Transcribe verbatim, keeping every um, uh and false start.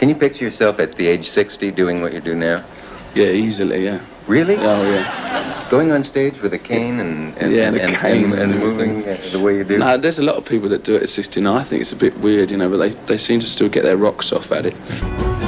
Can you picture yourself at the age sixty doing what you do now? Yeah, easily, yeah. Really? Oh, yeah. Going on stage with a cane and, and, yeah, and, and, and, cane and, and moving uh, the way you do? No, there's a lot of people that do it at sixty-nine. I think it's a bit weird, you know, but they, they seem to still get their rocks off at it.